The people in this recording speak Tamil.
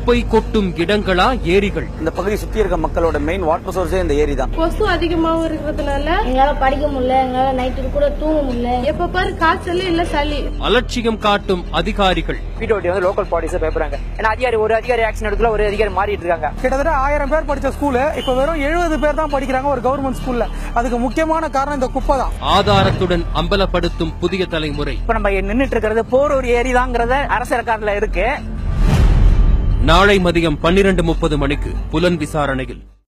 குப்பை கொட்டும் இடங்களா ஏரிகள்? இந்த பகுதி சுத்தி இருக்க மக்களோட மெயின் வாட்டர் சோர்ஸே இந்த ஏரி தான். கொசு அதிகமாவும் இருக்கிறதுனால எங்களால படிக்க முடியல, எங்களால நைட்டு கூட தூங்க முடியல. எப்ப பாரு காய்ச்சல் இல்ல சளி. அலட்சியம் காட்டும் அதிகாரிகள். பிடோடி வந்து லோக்கல் பாலிஸை பேப்பறாங்க. ஏன்னா ஒரு அதிகாரி ஆக்ஷன் எடுக்கல, ஒரு அதிகாரி மாறிட்டு இருக்காங்க. கிட்டத்தட்ட 1000 பேர் படிச்ச ஸ்கூல் இப்ப வெறும் 70 பேர் தான் படிக்கிறாங்க ஒரு கவர்மெண்ட் ஸ்கூல்ல. அதுக்கு முக்கியமான காரணம் இந்த குப்பை தான். ஆதாரத்துடன் அம்பலப்படுத்தும் புதிய தலைமுறை. இப்ப நம்ம நின்னுட்டு இருக்கிறது போரூர் ஏரி தாங்கிறத அரசு ரெக்கார்ட்ல இருக்கு. நாளை மதியம் 12:30 மணிக்கு புலன் விசாரணையில்